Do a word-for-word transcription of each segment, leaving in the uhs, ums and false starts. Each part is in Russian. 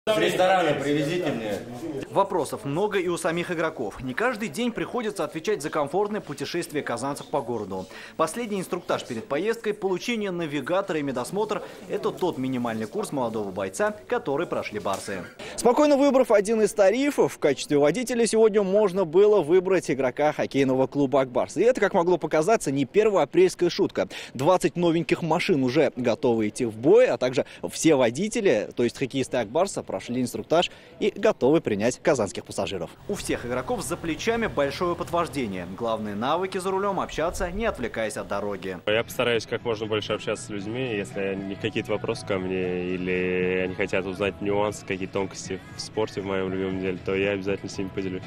С ресторана привезите мне. Вопросов много и у самих игроков. Не каждый день приходится отвечать за комфортное путешествие казанцев по городу. Последний инструктаж перед поездкой, получение навигатора и медосмотр – это тот минимальный курс молодого бойца, который прошли барсы. Спокойно выбрав один из тарифов, в качестве водителя сегодня можно было выбрать игрока хоккейного клуба «Ак-Барс». И это, как могло показаться, не первоапрельская шутка. двадцать новеньких машин уже готовы идти в бой, а также все водители, то есть хоккеисты «Ак-Барса», прошли инструктаж и готовы принять казанских пассажиров. У всех игроков за плечами большое опыт вождения. Главные навыки за рулем – общаться, не отвлекаясь от дороги. Я постараюсь как можно больше общаться с людьми. Если они какие-то вопросы ко мне или они хотят узнать нюансы, какие-то тонкости в спорте, в моем любимом деле, то я обязательно с ними поделюсь.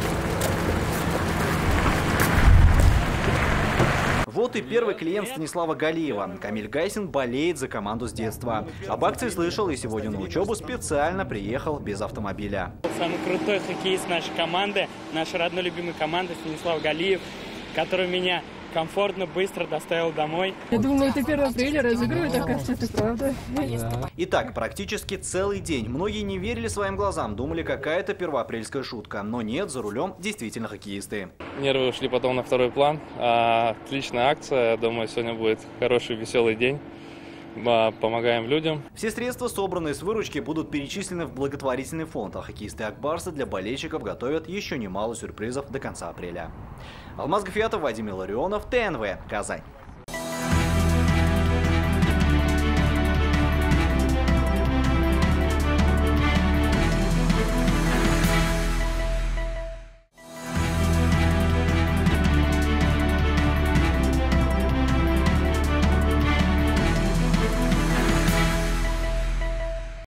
Вот и первый клиент Станислава Галиева. Камиль Гайсин болеет за команду с детства. Об акции слышал и сегодня на учебу специально приехал без автомобиля. Самый крутой хоккеист нашей команды, нашей родной любимой команды Станислав Галиев, который меня комфортно, быстро доставил домой. Я думала, это первое апреля разыгрывают, оказывается, это правда. Да. Итак, практически целый день. Многие не верили своим глазам, думали, какая-то первоапрельская шутка. Но нет, за рулем действительно хоккеисты. Нервы ушли потом на второй план. Отличная акция. Думаю, сегодня будет хороший, веселый день. Помогаем людям. Все средства, собранные с выручки, будут перечислены в благотворительный фонд, а хоккеисты «Ак-Барса» для болельщиков готовят еще немало сюрпризов до конца апреля. Алмаз Гафиатов, Вадим Илларионов, ТНВ, Казань.